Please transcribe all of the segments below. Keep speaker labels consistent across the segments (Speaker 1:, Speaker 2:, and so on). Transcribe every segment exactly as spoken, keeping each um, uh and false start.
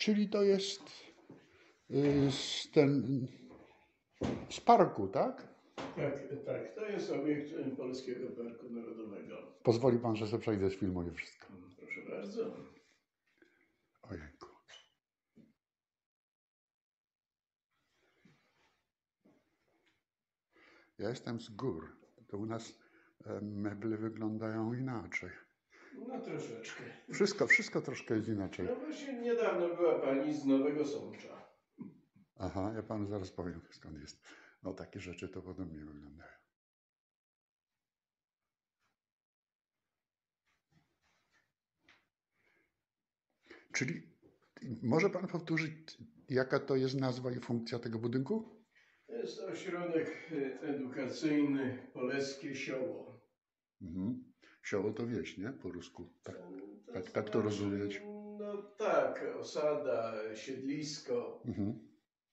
Speaker 1: czyli to jest y, z, ten, z parku, tak?
Speaker 2: Tak, tak. To jest obiekt Polskiego Parku Narodowego.
Speaker 1: Pozwoli pan, że sobie przejdę, sfilmuję wszystko.
Speaker 2: Proszę bardzo.
Speaker 1: Ojejku. Ja jestem z gór. To u nas e, meble wyglądają inaczej.
Speaker 2: No troszeczkę.
Speaker 1: Wszystko, wszystko troszkę jest inaczej.
Speaker 2: No właśnie niedawno była pani z Nowego Sącza.
Speaker 1: Aha, ja panu zaraz powiem, skąd jest. No takie rzeczy to podobnie wyglądają. Czyli może pan powtórzyć, jaka to jest nazwa i funkcja tego budynku?
Speaker 2: To jest ośrodek edukacyjny Polskie Sioło.
Speaker 1: Mhm. Sioło to wieś, nie? Po rusku. Tak,
Speaker 2: To
Speaker 1: tak, tak to
Speaker 2: znaczy,
Speaker 1: rozumieć.
Speaker 2: No tak, osada, siedlisko.
Speaker 1: Mhm.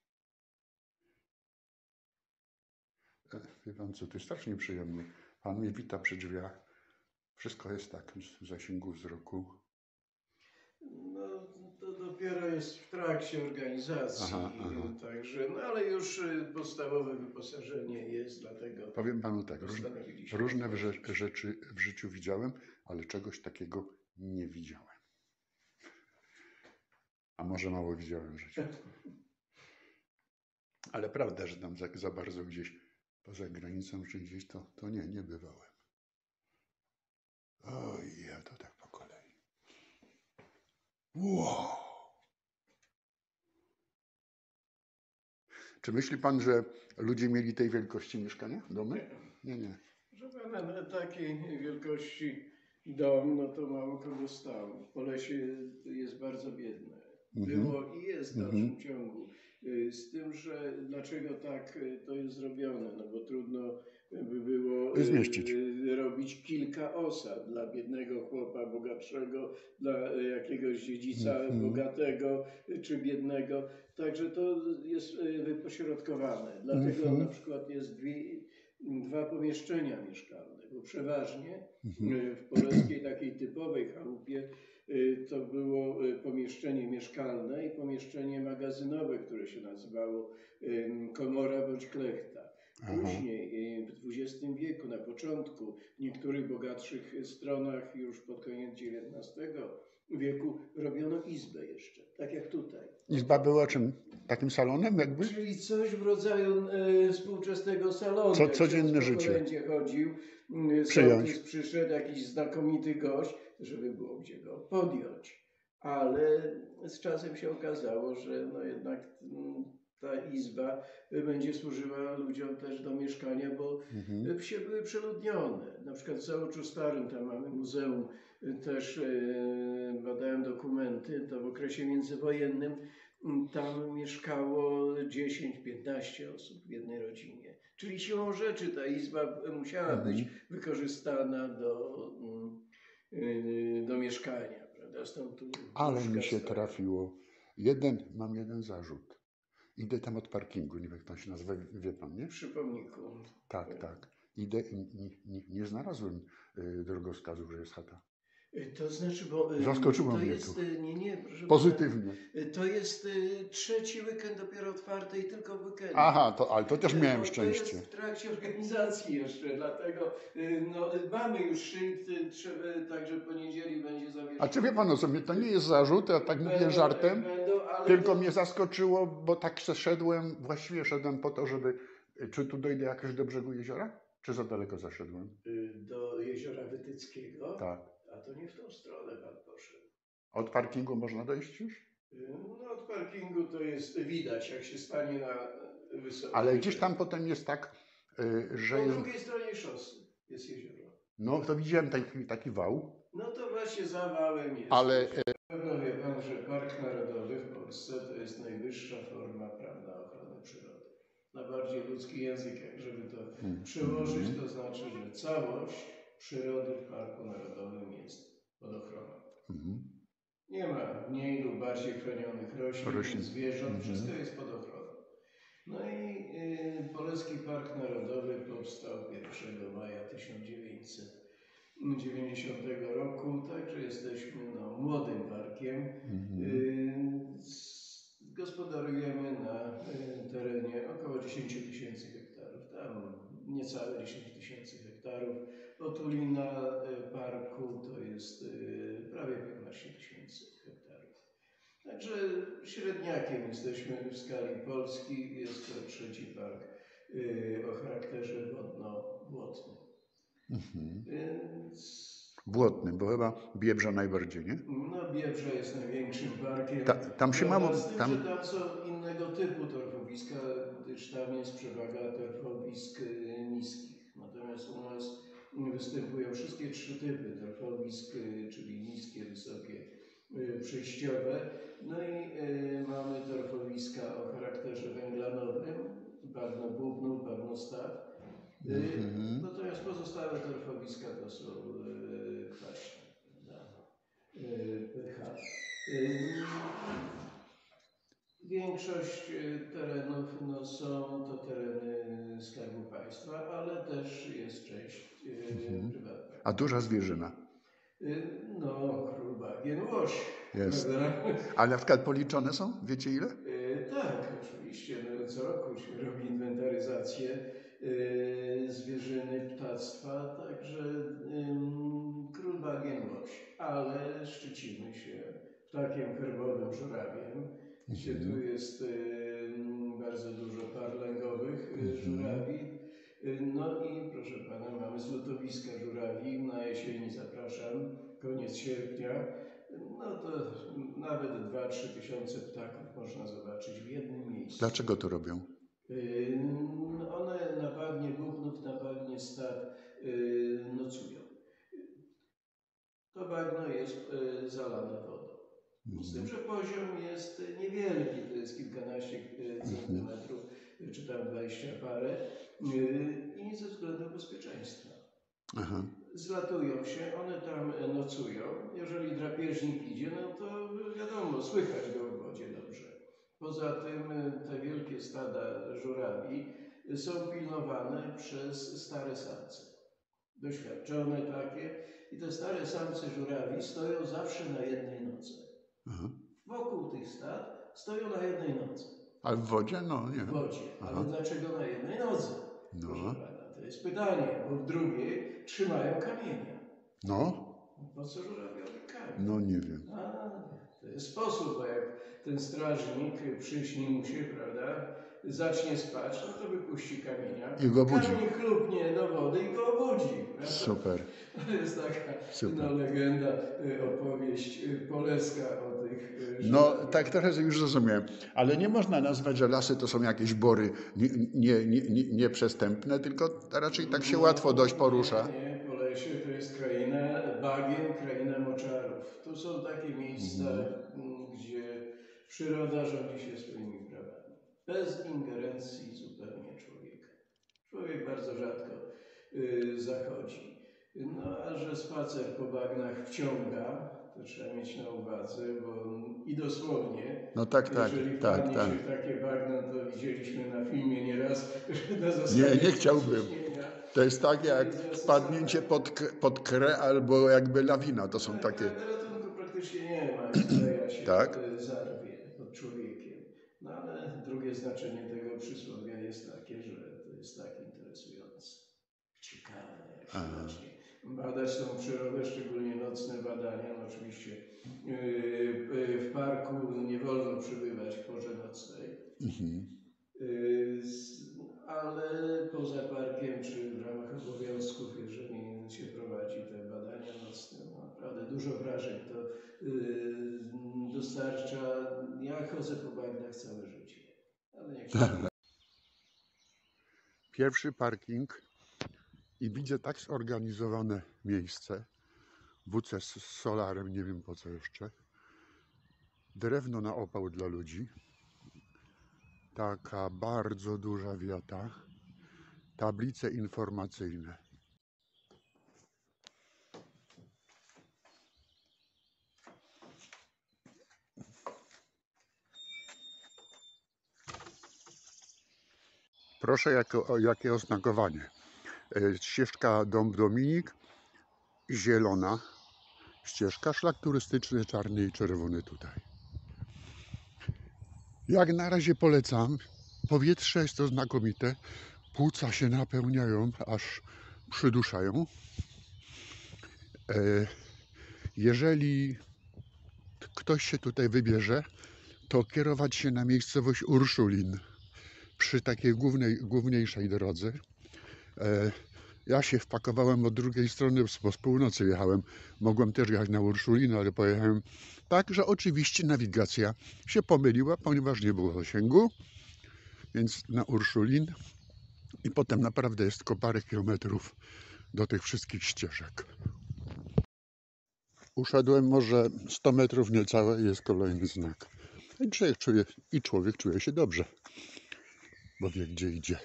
Speaker 1: E, Wie pan co, to jest strasznie przyjemnie. Pan mnie wita przy drzwiach. Wszystko jest tak w zasięgu wzroku.
Speaker 2: No to dopiero jest w trakcie organizacji,
Speaker 1: Aha, aha.
Speaker 2: także, no ale już podstawowe wyposażenie jest, dlatego
Speaker 1: Powiem panu tak, różne,
Speaker 2: postanowiliśmy
Speaker 1: różne w
Speaker 2: otworzyć.
Speaker 1: rze- rzeczy w życiu widziałem, ale czegoś takiego nie widziałem. A może mało widziałem w życiu. Ale prawda, że tam za, za bardzo gdzieś poza granicą, czy gdzieś to, to nie, nie bywałem. Oj, ja to tak po kolei. Wow! Czy myśli pan, że ludzie mieli tej wielkości mieszkania, domy? Nie, nie.
Speaker 2: Proszę pana, na takiej wielkości dom, no to mało kogo stał. W Polesie jest bardzo biedne.
Speaker 1: Mhm.
Speaker 2: Było i jest w dalszym
Speaker 1: Mhm.
Speaker 2: ciągu. Y, Z tym, że dlaczego tak y, to jest zrobione? No bo trudno by było y,
Speaker 1: Zmieścić.
Speaker 2: y, robić kilka osad dla biednego chłopa bogatszego, dla y, jakiegoś dziedzica
Speaker 1: Mhm.
Speaker 2: bogatego y, czy biednego. Także to jest y, wypośrodkowane. Dlatego
Speaker 1: Mhm.
Speaker 2: na przykład jest dwie, dwa pomieszczenia mieszkalne, bo przeważnie
Speaker 1: Mhm.
Speaker 2: y, w poleskiej takiej typowej chałupie y, to było y, pomieszczenie mieszkalne i pomieszczenie magazynowe, które się nazywało y, komora bądź klechta.
Speaker 1: Aha.
Speaker 2: Później y, w dwudziestym wieku, na początku, w niektórych bogatszych stronach już pod koniec dziewiętnastego wieku robiono izbę jeszcze, tak jak tutaj.
Speaker 1: Izba była czym? Takim salonem jakby?
Speaker 2: Czyli coś w rodzaju y, współczesnego salonu.
Speaker 1: Co-
Speaker 2: Jak
Speaker 1: codzienne
Speaker 2: ksiądz po
Speaker 1: życie.
Speaker 2: kolędzie chodził, y,
Speaker 1: Przyjąć.
Speaker 2: sołtys przyszedł, jakiś znakomity gość, żeby było gdzie go podjąć. Ale z czasem się okazało, że no jednak mm, ta izba y, będzie służyła ludziom też do mieszkania, bo
Speaker 1: Mhm.
Speaker 2: wsie były przeludnione. Na przykład w Załoczu Starym, tam mamy muzeum, y, też y, badałem dokumenty, to w okresie międzywojennym y, tam mieszkało dziesięć piętnaście osób w jednej rodzinie. Czyli siłą rzeczy ta izba musiała być
Speaker 1: Mhm.
Speaker 2: wykorzystana do, y, y, do mieszkania, prawda? Stąd tu
Speaker 1: Ale
Speaker 2: łóżka
Speaker 1: mi się
Speaker 2: stoją.
Speaker 1: trafiło. Jeden, mam jeden zarzut. Idę tam od parkingu, nie wiem jak to się nazywa, wie pan, nie?
Speaker 2: Przy pomniku.
Speaker 1: Tak, tak. Idę i nie, nie, nie znalazłem y, drogowskazu, że jest chata.
Speaker 2: Y, To znaczy, bo y,
Speaker 1: Zaskoczyło
Speaker 2: to
Speaker 1: mnie
Speaker 2: jest,
Speaker 1: to.
Speaker 2: y, nie, nie, proszę
Speaker 1: Pozytywnie.
Speaker 2: pana, y, to jest y, trzeci weekend dopiero otwarty i tylko w weekend.
Speaker 1: Aha, to, ale to też miałem
Speaker 2: To
Speaker 1: szczęście.
Speaker 2: jest w trakcie organizacji jeszcze, dlatego y, no, y, mamy już szyld, y, trzeba, także w poniedzieli będzie zawieszony.
Speaker 1: A czy wie pan o co, mnie to nie jest zarzut, ja tak mówię
Speaker 2: Będą-
Speaker 1: żartem,
Speaker 2: będą, ale
Speaker 1: tylko
Speaker 2: to-
Speaker 1: mnie zaskoczyło, bo tak szedłem, właściwie szedłem po to, żeby, czy tu dojdę jakoś do brzegu jeziora? Czy za daleko zaszedłem?
Speaker 2: y, do Jeziora Wytyckiego,
Speaker 1: Tak.
Speaker 2: a to nie w tą stronę pan poszedł.
Speaker 1: Od parkingu można dojść już?
Speaker 2: Y, No od parkingu to jest widać, jak się stanie na wysokości.
Speaker 1: Ale gdzieś tam potem jest tak, y, że
Speaker 2: Po
Speaker 1: jest,
Speaker 2: drugiej stronie szosy jest jezioro.
Speaker 1: no to widziałem taki, taki wał,
Speaker 2: No to właśnie za wałem jest.
Speaker 1: ale y,
Speaker 2: Na pewno wie pan, że Park Narodowy w Polsce to jest najwyższa forma prawna ochrony przyrody. Na bardziej ludzki język, jak żeby to
Speaker 1: Hmm.
Speaker 2: przełożyć, to znaczy, że całość przyrody w Parku Narodowym jest pod ochroną.
Speaker 1: mhm.
Speaker 2: Nie ma mniej lub bardziej chronionych roślin,
Speaker 1: Roślin.
Speaker 2: zwierząt,
Speaker 1: Mhm.
Speaker 2: wszystko jest pod ochroną. No i y, Polski Park Narodowy powstał pierwszego maja tysiąc dziewięćset dziewięćdziesiątego roku, także jesteśmy no, młodym parkiem.
Speaker 1: Mhm.
Speaker 2: Y, s- Gospodarujemy na y, terenie około dziesięć tysięcy hektarów, tam niecałe dziesięć tysięcy hektarów. Otulina y, parku to jest y, prawie piętnaście tysięcy hektarów. Także średniakiem jesteśmy w skali Polski. Jest to trzeci park y, o charakterze wodno-błotnym.
Speaker 1: Mhm.
Speaker 2: Więc
Speaker 1: Błotny, bo chyba Biebrza najbardziej, nie?
Speaker 2: no, Biebrza jest największym parkiem.
Speaker 1: Ta, tam się
Speaker 2: Prawda,
Speaker 1: mało,
Speaker 2: z tym,
Speaker 1: tam,
Speaker 2: że tam są innego typu torfowiska, gdyż tam jest przewaga torfowisk y, niskich. Natomiast u nas występują wszystkie trzy typy torfowisk, y, czyli niskie, wysokie, y, przejściowe. No i y, mamy torfowiska o charakterze węglanowym, bagno bubnów, bagno staw. Y,
Speaker 1: Mhm.
Speaker 2: Natomiast pozostałe torfowiska to są y, kwaśne, prawda? Y, pH. Y, Większość y, terenów no, są to tereny Skarbu Państwa, ale też jest część y,
Speaker 1: Mhm.
Speaker 2: prywatna.
Speaker 1: A duża zwierzyna
Speaker 2: Y, No, król bagien łoś,
Speaker 1: jest.
Speaker 2: prawda?
Speaker 1: Ale na przykład policzone są? Wiecie ile?
Speaker 2: Y, Tak, oczywiście. No, co roku się robi inwentaryzację y, zwierzyny, ptactwa, także ym, król bagien łoś, ale szczycimy się ptakiem herbowym, żurawiem, gdzie tu jest ym, bardzo dużo par lęgowych y, żurawi. Y, No i proszę pana, mamy zlotowiska żurawi. Na jesieni zapraszam, koniec sierpnia. No to nawet dwa trzy tysiące ptaków można zobaczyć w jednym miejscu.
Speaker 1: Dlaczego to robią?
Speaker 2: Yy, One na bagnie bubnów, na bagnie staw yy, nocują. To bagno jest yy, zalane wodą. Z tym, że poziom jest niewielki, to jest kilkanaście yy, centymetrów, czy tam dwadzieścia parę, yy, i ze względu bezpieczeństwa.
Speaker 1: Aha.
Speaker 2: Zlatują się, one tam nocują. Jeżeli drapieżnik idzie, no to wiadomo, słychać go w wodzie dobrze. Poza tym te wielkie stada żurawi są pilnowane przez stare samce. Doświadczone takie. I te stare samce żurawi stoją zawsze na jednej nodze.
Speaker 1: Aha.
Speaker 2: Wokół tych stad stoją na jednej nodze.
Speaker 1: A w wodzie? No nie.
Speaker 2: W wodzie.
Speaker 1: Aha.
Speaker 2: Ale dlaczego na jednej nodze?
Speaker 1: No.
Speaker 2: Proszę pana, to jest pytanie, bo w drugiej trzymają kamienia.
Speaker 1: No,
Speaker 2: Po co żurawiowi kamień?
Speaker 1: no nie wiem.
Speaker 2: A, to jest sposób, bo jak ten strażnik przyśni mu się, prawda, zacznie spać, no to wypuści kamienia.
Speaker 1: I go obudzi.
Speaker 2: Kamień chlupnie do wody i go obudzi. Prawda?
Speaker 1: Super.
Speaker 2: To jest taka
Speaker 1: Super.
Speaker 2: no, legenda, y, opowieść y, poleska o tych y,
Speaker 1: No,
Speaker 2: żurawiach.
Speaker 1: tak trochę już rozumiem. Ale nie można nazwać, że lasy to są jakieś bory nie, nie, nie, nie, nieprzestępne, tylko raczej tak się łatwo dość porusza.
Speaker 2: Nie, nie, Polesie to jest kraina bagien, kraina moczarów. Tu są takie miejsca, m, gdzie przyroda rządzi się swoimi prawami. Bez ingerencji zupełnie człowieka. Człowiek bardzo rzadko y, zachodzi. No a że spacer po bagnach wciąga, to trzeba mieć na uwadze, bo i dosłownie,
Speaker 1: No tak, tak,
Speaker 2: jeżeli
Speaker 1: tak,
Speaker 2: wpadnie
Speaker 1: tak.
Speaker 2: się w takie bagno, to widzieliśmy na filmie nieraz, że na
Speaker 1: Nie,
Speaker 2: zasadzie
Speaker 1: nie chciałbym.
Speaker 2: ciśnienia.
Speaker 1: To jest tak jak wpadnięcie pod, k- pod krę albo jakby lawina. To są takie.
Speaker 2: Tak, ratunku praktycznie nie ma, jak kleja się
Speaker 1: Tak.
Speaker 2: e, zarwie pod człowiekiem. No ale drugie znaczenie tego przysłowia jest takie, że to jest tak interesujące. Ciekawe, jak się
Speaker 1: Aha.
Speaker 2: zacznie badać tą przyrodę, szczególnie nocne badania. No oczywiście yy, w parku nie wolno przebywać w porze nocnej.
Speaker 1: Mhm.
Speaker 2: Yy, z- Ale poza parkiem, czy w ramach obowiązków, jeżeli się prowadzi te badania nocne, no naprawdę dużo wrażeń to yy, dostarcza. Ja chodzę po bagnach całe życie. Ale nie
Speaker 1: Pierwszy parking i widzę tak zorganizowane miejsce. W C z solarem, nie wiem po co jeszcze. Drewno na opał dla ludzi. Taka bardzo duża wiata. Tablice informacyjne. Proszę jakie, o, jakie oznakowanie. E, Ścieżka Dom Dominik. zielona ścieżka, szlak turystyczny czarny i czerwony tutaj. Jak na razie polecam. Powietrze jest to znakomite. Płuca się napełniają, aż przyduszają. Jeżeli ktoś się tutaj wybierze, to kierować się na miejscowość Urszulin przy takiej głównej, główniejszej drodze. Ja się wpakowałem od drugiej strony, bo z północy jechałem. Mogłem też jechać na Urszulin, ale pojechałem tak, że oczywiście nawigacja się pomyliła, ponieważ nie było zasięgu. Więc na Urszulin i potem naprawdę jest tylko parę kilometrów do tych wszystkich ścieżek. Uszedłem może sto metrów niecałe i jest kolejny znak. I człowiek czuje, i człowiek czuje się dobrze, bo wie gdzie idzie.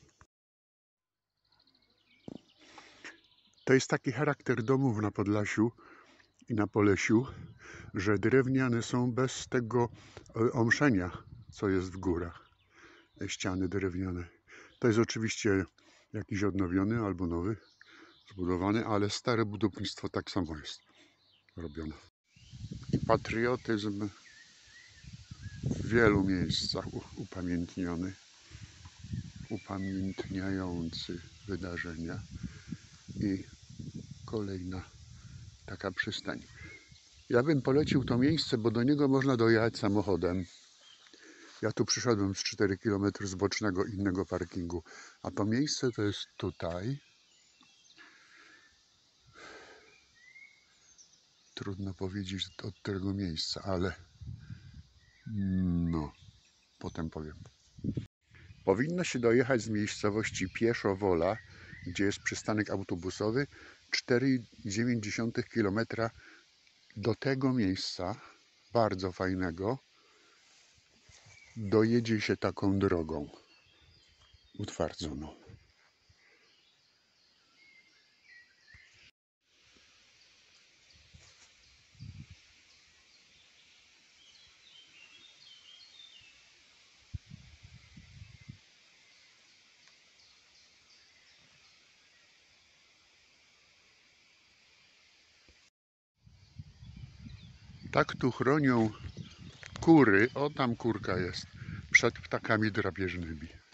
Speaker 1: To jest taki charakter domów na Podlasiu i na Polesiu, że drewniane są bez tego omszenia, co jest w górach. Ściany drewniane. To jest oczywiście jakiś odnowiony albo nowy, zbudowany, ale stare budownictwo tak samo jest robione. I patriotyzm w wielu miejscach upamiętniony, upamiętniający wydarzenia. I kolejna taka przystań. Ja bym polecił to miejsce, bo do niego można dojechać samochodem. Ja tu przyszedłem z czterech kilometrów z bocznego innego parkingu, a to miejsce to jest tutaj. Trudno powiedzieć od tego miejsca, ale no, potem powiem. Powinno się dojechać z miejscowości Pieszowola, gdzie jest przystanek autobusowy, cztery i dziewięć kilometra do tego miejsca, bardzo fajnego, dojedzie się taką drogą utwardzoną. Tak tu chronią kury, o tam kurka jest, przed ptakami drapieżnymi.